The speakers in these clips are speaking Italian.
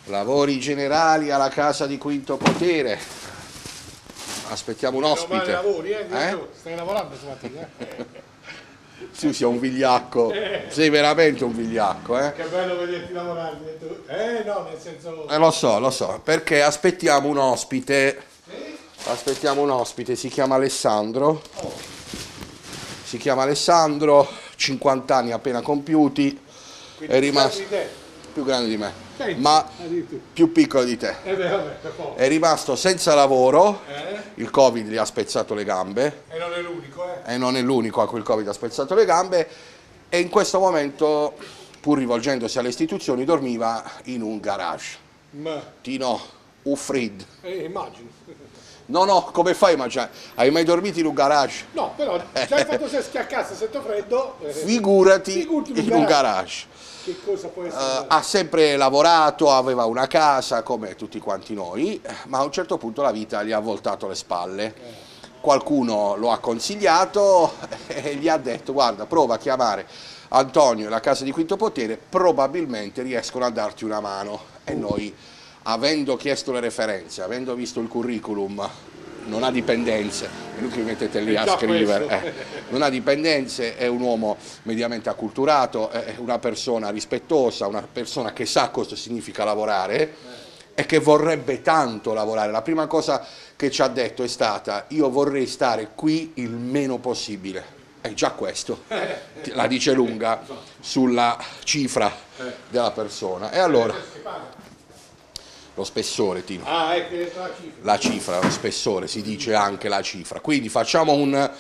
Lavori generali alla Casa di Quinto Potere. Aspettiamo un ospite. Lavori, stai lavorando stamattina? Tu sei un vigliacco, sei veramente un vigliacco, Che bello vederti lavorare. No, nel senso... Lo so, perché aspettiamo un ospite. Aspettiamo un ospite, si chiama Alessandro. Si chiama Alessandro, 50 anni appena compiuti. Quindi È rimasto più grande di me, ma più piccolo di te. È rimasto senza lavoro, il Covid gli ha spezzato le gambe. E non è l'unico, E non è l'unico a cui il Covid ha spezzato le gambe. E in questo momento, pur rivolgendosi alle istituzioni, dormiva in un garage. Tino, Ufrid. Immagino. No, come fai a immaginare? Hai mai dormito in un garage? No, però già il fatto se schiaccasse, sento freddo... Figurati in un garage. Che cosa può essere? Ha sempre lavorato, aveva una casa come tutti quanti noi, ma a un certo punto la vita gli ha voltato le spalle. Qualcuno lo ha consigliato e gli ha detto: guarda, prova a chiamare Antonio e la Casa di Quinto Potere, probabilmente riescono a darti una mano. E noi, avendo chiesto le referenze, avendo visto il curriculum, non ha dipendenze, è lui che vi mettete lì a scrivere, non ha dipendenze, è un uomo mediamente acculturato, è una persona rispettosa, una persona che sa cosa significa lavorare e che vorrebbe tanto lavorare. La prima cosa che ci ha detto è stata: io vorrei stare qui il meno possibile. E già questo la dice lunga sulla cifra della persona. E allora, lo spessore, Tino. La cifra, lo spessore, si dice anche la cifra. Quindi facciamo un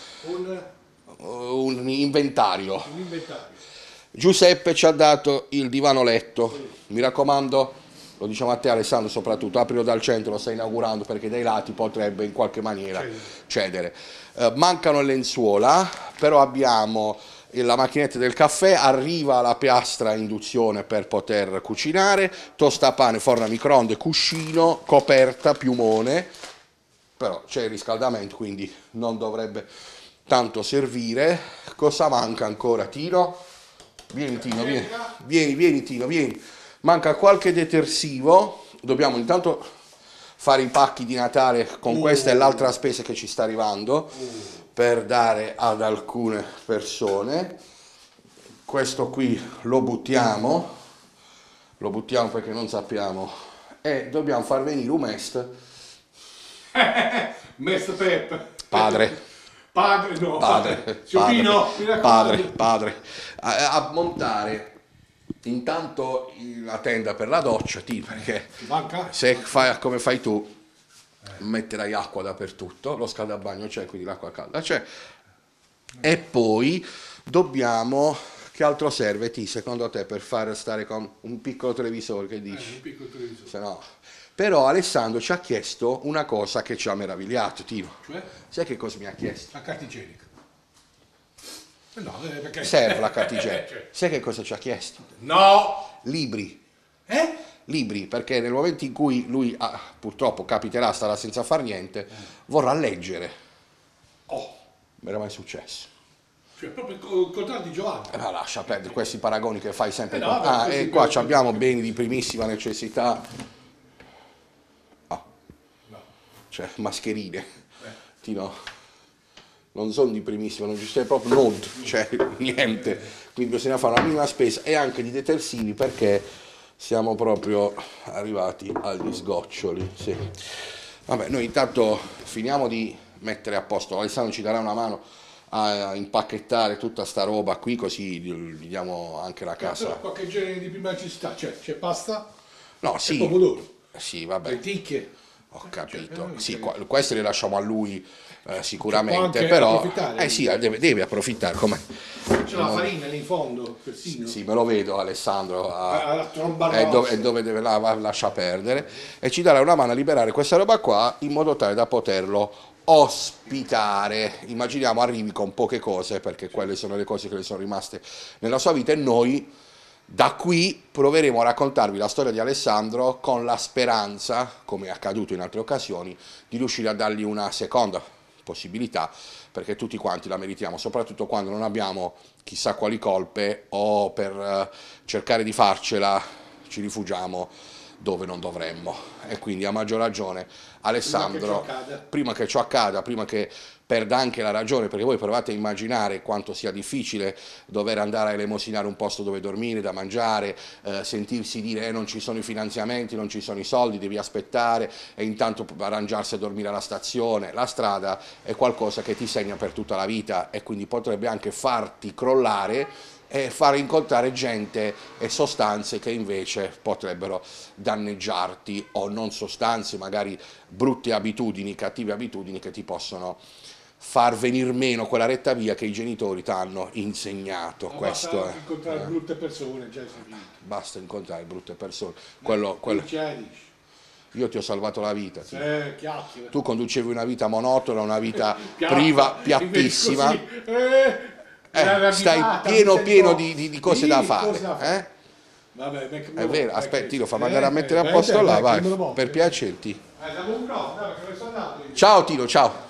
inventario. Giuseppe ci ha dato il divano letto. Mi raccomando, lo diciamo a te Alessandro soprattutto, aprilo dal centro, lo stai inaugurando perché dai lati potrebbe in qualche maniera cedere. Mancano lenzuola, però abbiamo la macchinetta del caffè, arriva la piastra a induzione per poter cucinare, tostapane, forno a microonde, cuscino, coperta, piumone, però c'è il riscaldamento quindi non dovrebbe tanto servire. Cosa manca ancora, Tino? Vieni Tino, vieni Tino, vieni. Manca qualche detersivo, dobbiamo intanto fare i pacchi di Natale con questa e l'altra spesa che ci sta arrivando per dare ad alcune persone. Questo qui lo buttiamo perché non sappiamo, e dobbiamo far venire un mest. Mest Pep. Padre, a montare intanto la tenda per la doccia, perché se fai come fai tu metterai acqua dappertutto, lo scaldabagno c'è, quindi l'acqua calda c'è, e poi dobbiamo, che altro serve secondo te per far stare con un piccolo televisore, che dici? Un piccolo televisore. Se no. Però Alessandro ci ha chiesto una cosa che ci ha meravigliato, Tino. Cioè? Sai che cosa mi ha chiesto? La carta igienica. No, perché... Serve la carta igienica. Sai che cosa ci ha chiesto? No! Libri. Libri, perché nel momento in cui lui purtroppo capiterà, starà senza far niente, vorrà leggere. Non era mai successo. Cioè proprio il contrario di Giovanni. Ma lascia perdere questi paragoni che fai sempre. E qua abbiamo beni di primissima necessità. Cioè mascherine. Tino, non sono di primissima, non ci stai proprio cioè niente. Quindi bisogna fare una minima spesa e anche di detersivi perché siamo proprio arrivati agli sgoccioli. Sì. Vabbè, noi intanto finiamo di mettere a posto. Alessandro ci darà una mano a impacchettare tutta sta roba qui, così gli diamo anche la casa. Però qualche genere di prima necessità, c'è pasta? No, sì. E pomodoro. Sì, vabbè. Lenticchie. Ho capito. Sì, queste le lasciamo a lui sicuramente, però sì, deve approfittare. C'è la farina lì in fondo, persino. Sì, me lo vedo Alessandro, e dove deve lascia perdere, e ci darà una mano a liberare questa roba qua in modo tale da poterlo ospitare. Immaginiamo arrivi con poche cose, perché quelle sono le cose che le sono rimaste nella sua vita, e noi da qui proveremo a raccontarvi la storia di Alessandro con la speranza, come è accaduto in altre occasioni, di riuscire a dargli una seconda possibilità, perché tutti quanti la meritiamo, soprattutto quando non abbiamo chissà quali colpe o per cercare di farcela ci rifugiamo dove non dovremmo. E quindi a maggior ragione, Alessandro, prima che ciò accada, prima che perda anche la ragione, perché voi provate a immaginare quanto sia difficile dover andare a elemosinare un posto dove dormire, da mangiare, sentirsi dire non ci sono i finanziamenti, non ci sono i soldi, devi aspettare e intanto arrangiarsi a dormire alla stazione. La strada è qualcosa che ti segna per tutta la vita e quindi potrebbe anche farti crollare e far incontrare gente e sostanze che invece potrebbero danneggiarti, o non sostanze, magari brutte abitudini, cattive abitudini che ti possono far venir meno quella retta via che i genitori ti hanno insegnato. Ma Questo basta incontrare brutte persone, già basta incontrare brutte persone. Io ti ho salvato la vita. Tu conducevi una vita monotona, una vita priva, piattissima. Stai pieno di cose da fare. Vabbè, è vero, aspetti, lo fa mandare a mettere a posto là, vai, per piacerti. Ciao Tino, ciao.